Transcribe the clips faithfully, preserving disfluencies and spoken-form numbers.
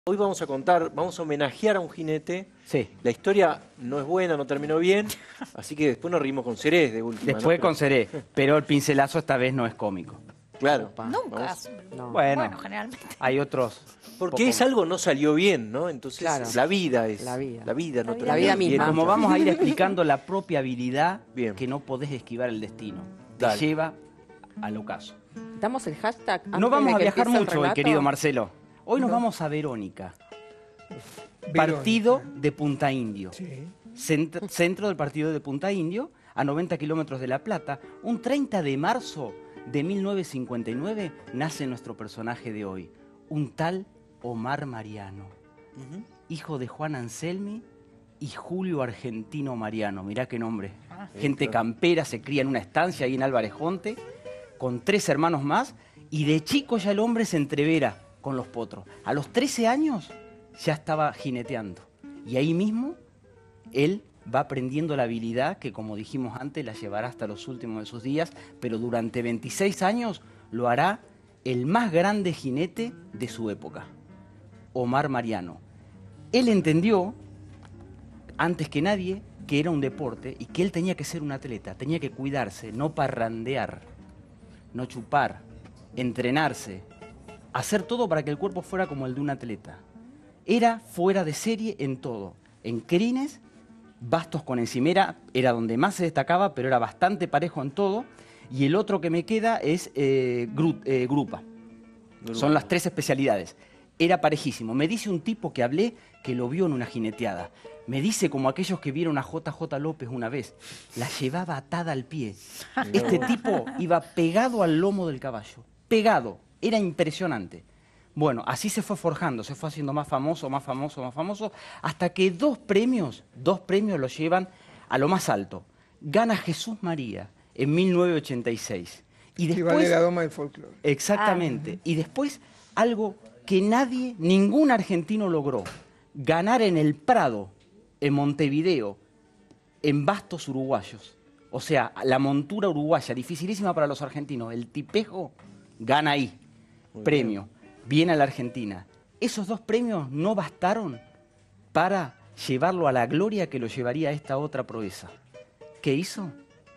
Hoy vamos a contar, vamos a homenajear a un jinete. Sí. La historia no es buena, no terminó bien, así que después nos reímos con Cerés de última. Después ¿no? con Ceré, pero el pincelazo esta vez no es cómico. Claro. Nunca. Vamos. No. Bueno, Bueno, generalmente. hay otros. Porque poco- es algo no salió bien, ¿no? Entonces Claro. la vida es. La vida. La vida no La vida termina misma. bien. La vida Como vamos a ir explicando la propia habilidad Bien. que no podés esquivar el destino. Te Dale. lleva al ocaso. Damos el hashtag. antes No vamos de a que viajar empiece el mucho hoy, relato. querido Marcelo. Hoy nos No. vamos a Verónica. Verónica. Partido de Punta Indio. Sí. Cent- centro del partido de Punta Indio, a noventa kilómetros de La Plata. Un treinta de marzo de mil novecientos cincuenta y nueve nace nuestro personaje de hoy, un tal Omar Mariano, Ujú. hijo de Juan Anselmi y Julio Argentino Mariano. Mirá qué nombre. Ah. Gente claro. campera, se cría en una estancia ahí en Álvarez Jonte, con tres hermanos más, y de chico ya el hombre se entrevera con los potros. A los trece años ya estaba jineteando. Y ahí mismo él va aprendiendo la habilidad que, como dijimos antes, la llevará hasta los últimos de sus días, pero durante veintiséis años lo hará el más grande jinete de su época, Omar Mariano. Él entendió, antes que nadie, que era un deporte y que él tenía que ser un atleta, tenía que cuidarse, no parrandear, no chupar, entrenarse, hacer todo para que el cuerpo fuera como el de un atleta. Era fuera de serie en todo, en crines, bastos con encimera, era donde más se destacaba, pero era bastante parejo en todo. Y el otro que me queda es eh, gru- eh, grupa. Son las tres especialidades. Era parejísimo. Me dice un tipo que hablé que lo vio en una jineteada. Me dice como aquellos que vieron a J J López una vez. La llevaba atada al pie. Este tipo iba pegado al lomo del caballo. Pegado. Era impresionante. Bueno, así se fue forjando, se fue haciendo más famoso, más famoso, más famoso, hasta que dos premios, dos premios lo llevan a lo más alto. Gana Jesús María en mil novecientos ochenta y seis. Y Festival después, de la Doma del Folclore. exactamente. Y después algo que nadie, ningún argentino logró. Ganar en el Prado, en Montevideo, en bastos uruguayos. O sea, la montura uruguaya, dificilísima para los argentinos. El tipejo gana ahí. Muy Premio. Viene a la Argentina. Esos dos premios no bastaron para llevarlo a la gloria que lo llevaría a esta otra proeza. ¿Qué hizo?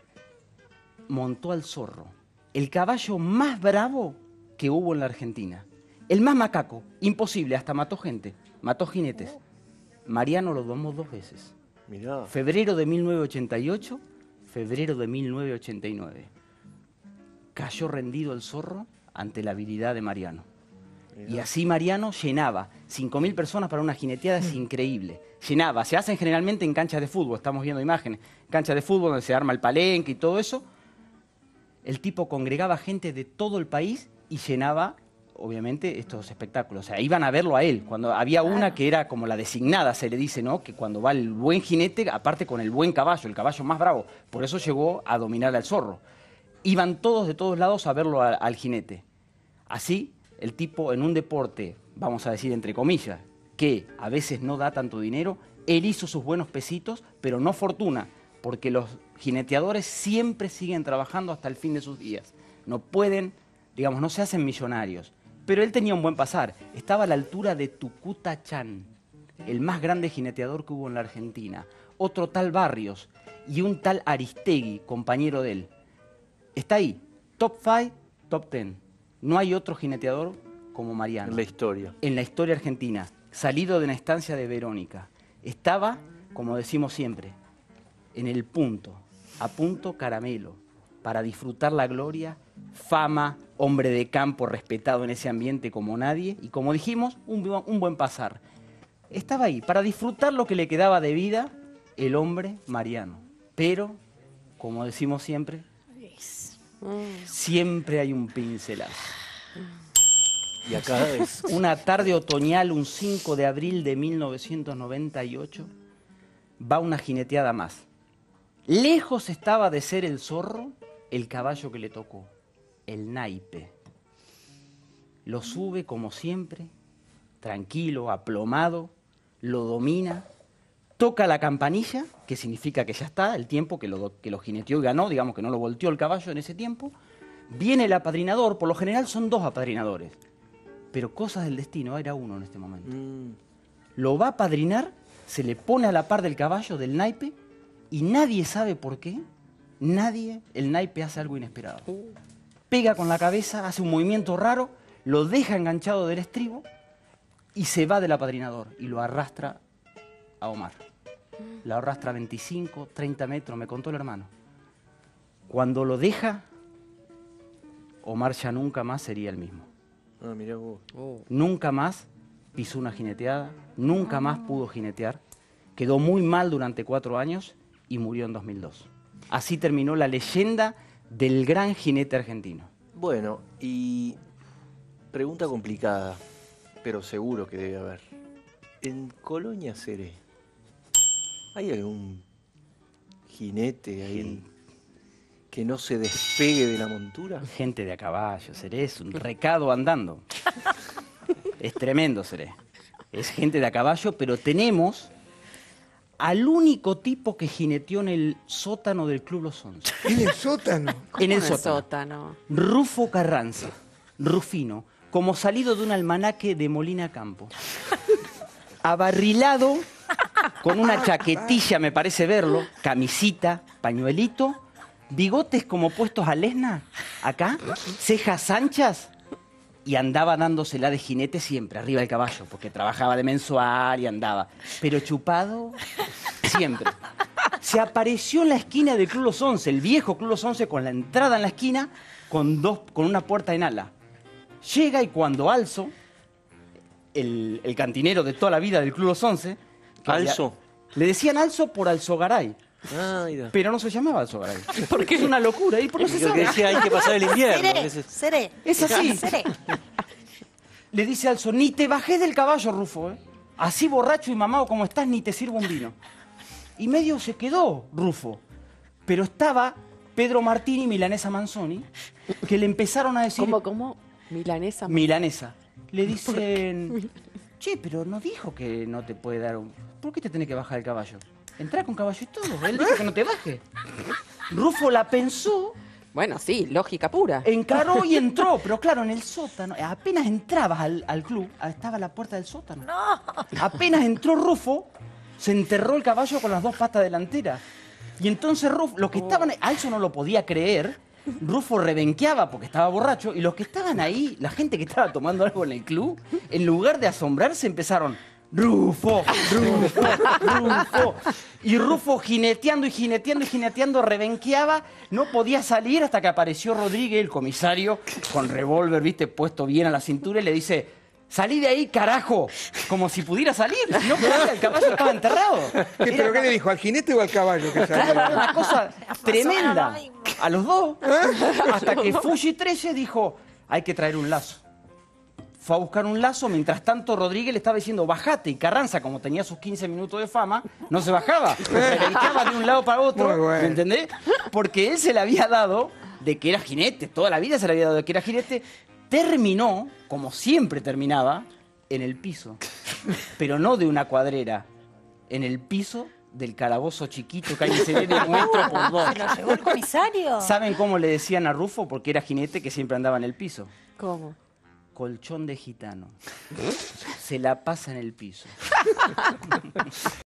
Montó al zorro, el caballo más bravo que hubo en la Argentina. El más macaco, imposible, hasta mató gente, mató jinetes. Mariano lo domó dos veces. Mirá. Febrero de mil novecientos ochenta y ocho, febrero de mil novecientos ochenta y nueve. Cayó rendido el zorro ante la habilidad de Mariano. Y así Mariano llenaba cinco mil personas para una jineteada, es increíble. Llenaba, se hacen generalmente en canchas de fútbol, estamos viendo imágenes, canchas de fútbol donde se arma el palenque y todo eso. El tipo congregaba gente de todo el país y llenaba, obviamente, estos espectáculos. O sea, iban a verlo a él. Cuando había una que era como la designada, se le dice, ¿no? Que cuando va el buen jinete, aparte con el buen caballo, el caballo más bravo. Por eso llegó a dominar al zorro. Iban todos de todos lados a verlo a- al jinete. Así, el tipo en un deporte, vamos a decir entre comillas, que a veces no da tanto dinero, él hizo sus buenos pesitos, pero no fortuna, porque los jineteadores siempre siguen trabajando hasta el fin de sus días. No pueden, digamos, no se hacen millonarios. Pero él tenía un buen pasar. Estaba a la altura de Tucuta Chan, el más grande jineteador que hubo en la Argentina. Otro tal Barrios y un tal Aristegui, compañero de él. Está ahí, top cinco, top diez. No hay otro jineteador como Mariano. En la historia. En la historia argentina, salido de una estancia de Verónica. Estaba, como decimos siempre, en el punto, a punto caramelo, para disfrutar la gloria, fama, hombre de campo respetado en ese ambiente como nadie, y como dijimos, un, bu- un buen pasar. Estaba ahí, para disfrutar lo que le quedaba de vida, el hombre Mariano. Pero, como decimos siempre, siempre hay un pincelazo. Y acá es. Una tarde otoñal, un cinco de abril de mil novecientos noventa y ocho, va una jineteada más. Lejos estaba de ser el zorro, el caballo que le tocó, el naipe. Lo sube como siempre, tranquilo, aplomado, lo domina, toca la campanilla, que significa que ya está, el tiempo que lo, que lo jineteó y ganó, digamos que no lo volteó el caballo en ese tiempo. Viene el apadrinador, por lo general son dos apadrinadores. pero cosas del destino, era uno en este momento. Mm. Lo va a padrinar, se le pone a la par del caballo, del naipe, y nadie sabe por qué, nadie, el naipe hace algo inesperado. Pega con la cabeza, hace un movimiento raro, lo deja enganchado del estribo y se va del apadrinador y lo arrastra a Omar. Lo arrastra veinticinco, treinta metros, me contó el hermano. Cuando lo deja, Omar ya nunca más sería el mismo. Ah, mirá vos. Nunca más pisó una jineteada, nunca más pudo jinetear. Quedó muy mal durante cuatro años y murió en dos mil dos. Así terminó la leyenda del gran jinete argentino. Bueno, y pregunta complicada, pero seguro que debe haber. En Colonia Seré, ¿hay algún jinete ahí que no se despegue de la montura? Gente de a caballo, Seré, es un recado andando. Es tremendo, Seré. Es gente de a caballo, pero tenemos al único tipo que jineteó en el sótano del Club Los Once. En el sótano. En el ¿Cómo sótano. sótano? Rufo Carranza, Rufino, como salido de un almanaque de Molina Campo. Abarrilado, con una chaquetilla, me parece verlo, camisita, pañuelito, bigotes como puestos a lesna, acá, cejas anchas, y andaba dándosela de jinete siempre, arriba del caballo, porque trabajaba de mensual y andaba. Pero chupado, siempre. Se apareció en la esquina del Club Los Once, el viejo Club Los Once, con la entrada en la esquina, con, dos, con una puerta en ala. Llega y cuando Alzo, el, el cantinero de toda la vida del Club Los Once... que ¿Alzo? había- le decían Alzo por Alzogaray, Ah, mira. pero no se llamaba Alzogaray. Porque es una locura, ¿y por qué no se Yo que sabe? decía, hay que pasar el invierno. Seré, que se- seré. Es así. Seré. Le dice Alzo, ni te bajés del caballo, Rufo, ¿eh? Así borracho y mamado como estás, ni te sirvo un vino. Y medio se quedó Rufo. Pero estaba Pedro Martini y Milanesa Manzoni, que le empezaron a decir... ¿Cómo, cómo? Milanesa. Milanesa. Le dicen, che, pero no dijo que no te puede dar un... ¿Por qué te tenés que bajar del caballo? Entrá con caballo y todo. Él dijo que no te baje. Rufo la pensó, Bueno, sí, lógica pura. encaró y entró. Pero claro, en el sótano, apenas entrabas al, al club, estaba la puerta del sótano. Apenas entró Rufo, se enterró el caballo con las dos patas delanteras. Y entonces Rufo, los que estaban ahí, Alzo no lo podía creer, Rufo rebenqueaba porque estaba borracho, y los que estaban ahí, la gente que estaba tomando algo en el club, en lugar de asombrarse empezaron, Rufo, Rufo, Rufo. Y Rufo jineteando y jineteando y jineteando rebenqueaba, no podía salir hasta que apareció Rodríguez, el comisario, con revólver, viste, puesto bien a la cintura, y le dice, salí de ahí, carajo, como si pudiera salir, si no podía, el caballo estaba enterrado. ¿Qué, Era ¿Pero qué le dijo? ¿Al jinete o al caballo? Que Claro, salió? era una cosa tremenda. lo mismo. A los dos. Hasta que Fuji trece dijo, hay que traer un lazo. Fue a buscar un lazo, mientras tanto Rodríguez le estaba diciendo, bajate, y Carranza, como tenía sus quince minutos de fama, no se bajaba. Rebenqueaba de un lado para otro, Muy bueno. ¿me entendés? Porque él se le había dado de que era jinete, toda la vida se le había dado de que era jinete, terminó, como siempre terminaba, en el piso. Pero no de una cuadrera, en el piso del calabozo chiquito que hay en Seré de un metro por dos. ¿Se lo llevó el comisario? ¿Saben cómo le decían a Rufo? Porque era jinete que siempre andaba en el piso. ¿Cómo? Colchón de gitano. Se la pasa en el piso.